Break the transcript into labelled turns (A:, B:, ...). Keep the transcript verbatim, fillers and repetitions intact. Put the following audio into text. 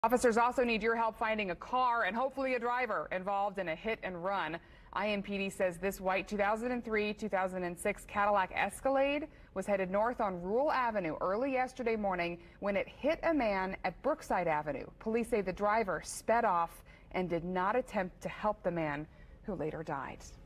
A: Officers also need your help finding a car and hopefully a driver involved in a hit and run. I M P D says this white two thousand three two thousand six Cadillac Escalade was headed north on Rural Avenue early yesterday morning when it hit a man at Brookside Avenue. Police say the driver sped off and did not attempt to help the man, who later died.